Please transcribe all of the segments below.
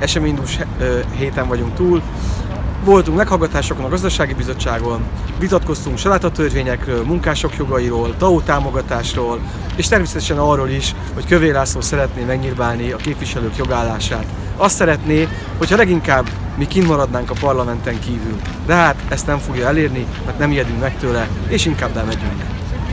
eseménydús héten vagyunk túl. Voltunk meghallgatásokon a Gazdasági Bizottságon, vitatkoztunk családtörvényekről, munkások jogairól, TAO támogatásról, és természetesen arról is, hogy Kövér László szeretné megnyírbálni a képviselők jogállását. Azt szeretné, hogyha leginkább mi kint maradnánk a parlamenten kívül. De hát ezt nem fogja elérni, mert nem ijedünk meg tőle, és inkább elmegyünk.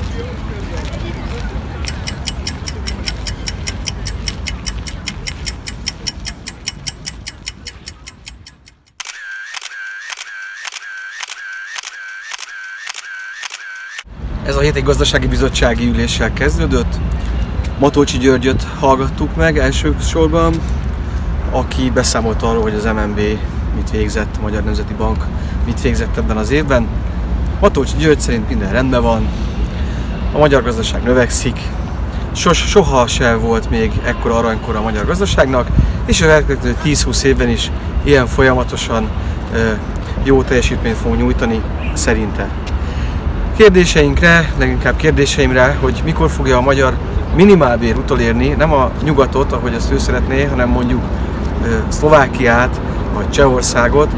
Ez a hét egy gazdasági bizottsági üléssel kezdődött. Matolcsy Györgyöt hallgattuk meg elsősorban, aki beszámolt arról, hogy az MNB mit végzett, a Magyar Nemzeti Bank mit végzett ebben az évben. Matolcsy György szerint minden rendben van, a magyar gazdaság növekszik, soha se volt még ekkora aranykora a magyar gazdaságnak, és a elkövetkező 10-20 évben is ilyen folyamatosan jó teljesítményt fogunk nyújtani szerinte. Kérdéseinkre, leginkább kérdéseimre, hogy mikor fogja a magyar minimálbér utolérni, nem a nyugatot, ahogy azt ő szeretné, hanem mondjuk Szlovákiát vagy Csehországot,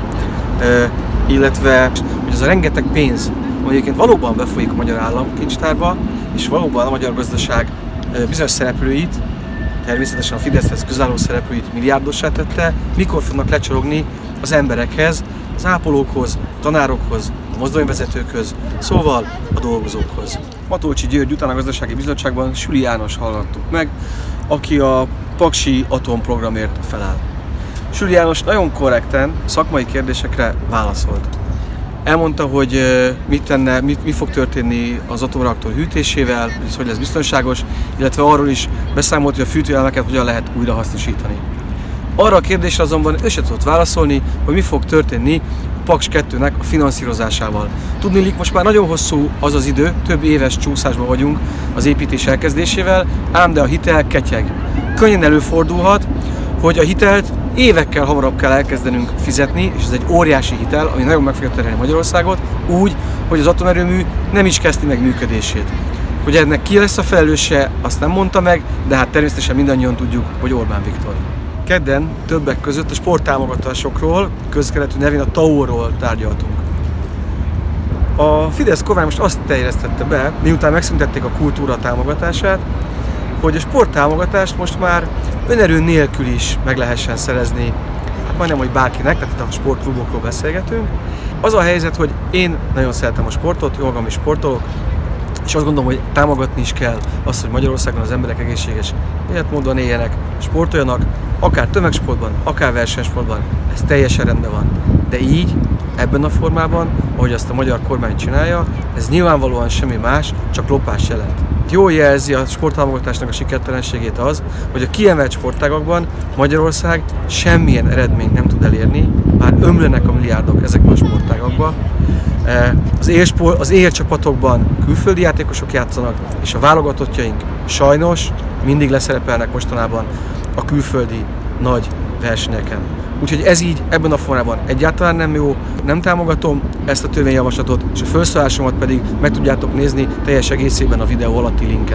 illetve hogy az a rengeteg pénz, ami egyébként valóban befolyik a magyar államkincstárba, és valóban a magyar gazdaság bizonyos szereplőit, természetesen a Fideszhez közálló szereplőit milliárdossá tette, mikor fognak lecsorogni az emberekhez, az ápolókhoz, a tanárokhoz, a mozdonyvezetőkhöz, szóval a dolgozókhoz. Matolcsy György után a Gazdasági Bizottságban Süli Jánost hallgattuk meg, aki a paksi atomprogramért feláll. Süli János nagyon korrekten szakmai kérdésekre válaszolt. Elmondta, hogy mi fog történni az atomreaktor hűtésével, hogy lesz biztonságos, illetve arról is beszámolt, hogy a fűtőelemeket hogyan lehet újrahasznosítani. Arra a kérdésre azonban ő sem tudott válaszolni, hogy mi fog történni a Paks 2-nek a finanszírozásával. Tudniillik, most már nagyon hosszú az az idő, több éves csúszásban vagyunk az építés elkezdésével, ám de a hitel ketyeg. Könnyen előfordulhat, hogy a hitelt évekkel hamarabb kell elkezdenünk fizetni, és ez egy óriási hitel, ami nagyon meg fogja terhelni Magyarországot, úgy, hogy az atomerőmű nem is kezdi meg működését. Hogy ennek ki lesz a felelőse, azt nem mondta meg, de hát természetesen mindannyian tudjuk, hogy Orbán Viktor. Kedden többek között a sporttámogatásokról, közkeletű nevén a TAO-ról tárgyaltunk. A Fidesz kormány most azt terjesztette be, miután megszüntették a kultúra támogatását, hogy a sporttámogatást most már önerő nélkül is meg lehessen szerezni, hát majdnem, hogy bárkinek, tehát itt a sportklubokról beszélgetünk. Az a helyzet, hogy én nagyon szeretem a sportot, jó magam is sportolok, és azt gondolom, hogy támogatni is kell azt, hogy Magyarországon az emberek egészséges életmódon éljenek, sportoljanak, akár tömegsportban, akár versenysportban, ez teljesen rendben van. De így, ebben a formában, ahogy azt a magyar kormány csinálja, ez nyilvánvalóan semmi más, csak lopás jelent. Jól jelzi a sporttámogatásnak a sikertelenségét az, hogy a kiemelt sportágakban Magyarország semmilyen eredményt nem tud elérni, bár ömlenek a milliárdok ezekben a sportágakban. Az élcsapatokban külföldi játékosok játszanak, és a válogatottjaink sajnos mindig leszerepelnek mostanában a külföldi nagy versenyeken. Úgyhogy ez így ebben a formában egyáltalán nem jó, nem támogatom ezt a törvényjavaslatot, és a felszólásomat pedig meg tudjátok nézni teljes egészében a videó alatti linken.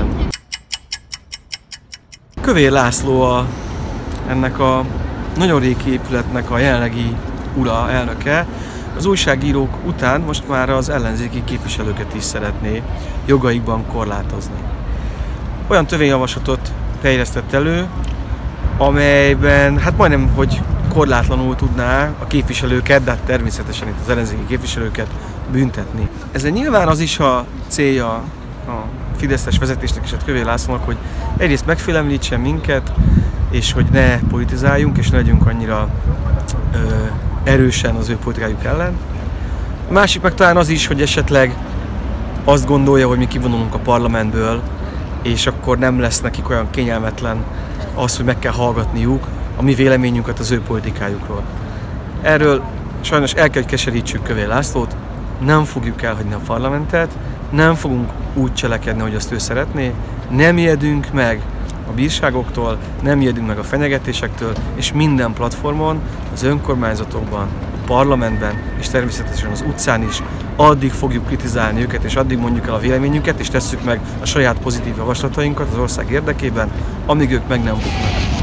Kövér László ennek a nagyon régi épületnek a jelenlegi ura, elnöke, az újságírók után most már az ellenzéki képviselőket is szeretné jogaikban korlátozni. Olyan törvényjavaslatot terjesztett elő, amelyben hát majdnem, hogy korlátlanul tudná a képviselőket, de hát természetesen itt az ellenzéki képviselőket büntetni. Ezzel nyilván az is a célja a fideszes vezetésnek és a Kövér Lászlónak, hogy egyrészt megfélemlítsen minket, és hogy ne politizáljunk, és ne legyünk annyira erősen az ő politikájuk ellen. A másik meg talán az is, hogy esetleg azt gondolja, hogy mi kivonulunk a parlamentből, és akkor nem lesz nekik olyan kényelmetlen az, hogy meg kell hallgatniuk a mi véleményünket az ő politikájukról. Erről sajnos el kell, hogy keserítsük Kövér Lászlót, nem fogjuk elhagyni a parlamentet, nem fogunk úgy cselekedni, hogy azt ő szeretné, nem ijedünk meg a bírságoktól, nem ijedünk meg a fenyegetésektől, és minden platformon, az önkormányzatokban, a parlamentben, és természetesen az utcán is addig fogjuk kritizálni őket, és addig mondjuk el a véleményünket, és tesszük meg a saját pozitív javaslatainkat az ország érdekében, amíg ők meg nem buknak.